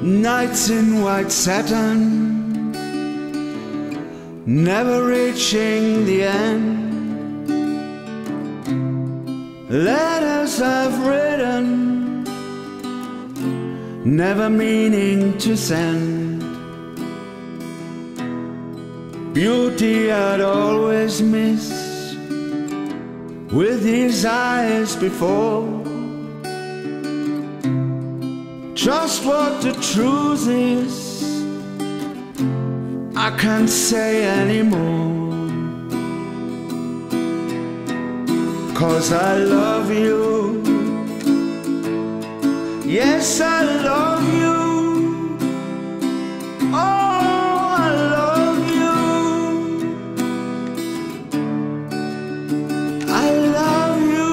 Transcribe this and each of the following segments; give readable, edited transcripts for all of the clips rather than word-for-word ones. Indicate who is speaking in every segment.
Speaker 1: Nights in white satin, never reaching the end. Letters I've written, never meaning to send. Beauty I'd always miss with these eyes before. Just what the truth is, I can't say anymore. 'Cause I love you, yes I love you. Oh, I love you, I love you.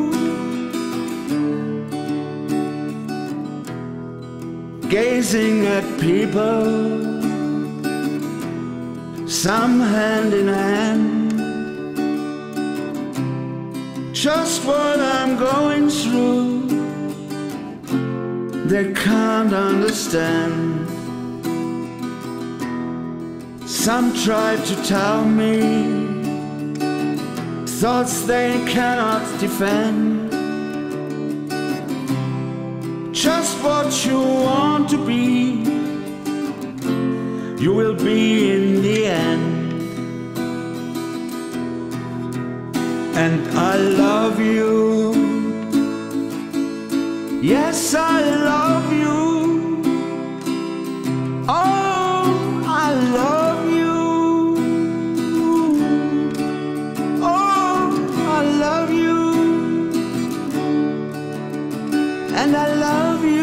Speaker 1: Gazing at people, some hand in hand. Just what I'm going through, they can't understand. Some try to tell me thoughts they cannot defend. Just what you want to be, you will be in the end. And I love you, yes I love you. Oh, I love you. Oh, I love you. And I love you.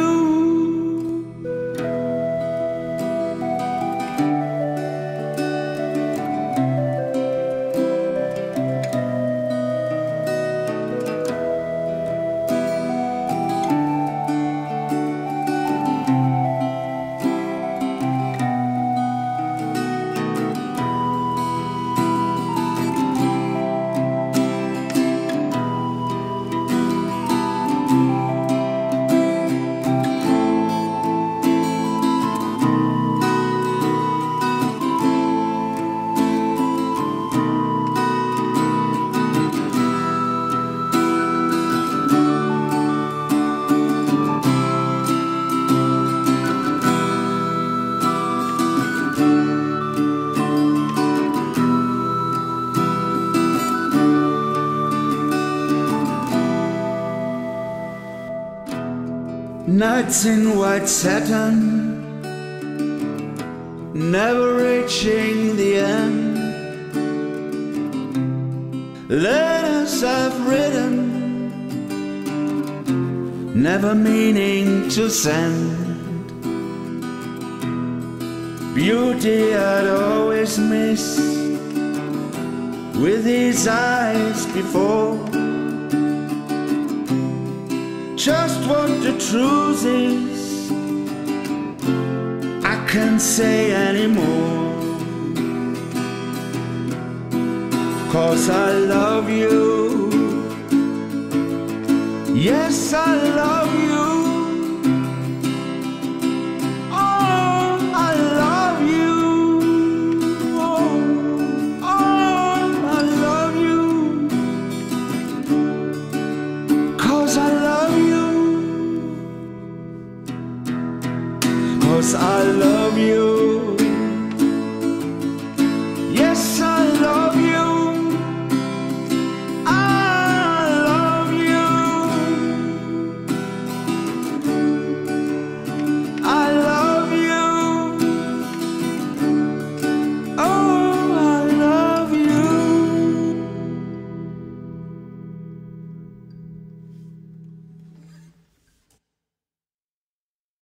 Speaker 1: Nights in white satin, never reaching the end. Letters I've written, never meaning to send. Beauty I'd always miss with these eyes before. Just what the truth is, I can't say anymore. 'Cause I love you, yes I love you. Oh, I love you. Oh, I love you. 'Cause I love you. 'Cause I love you.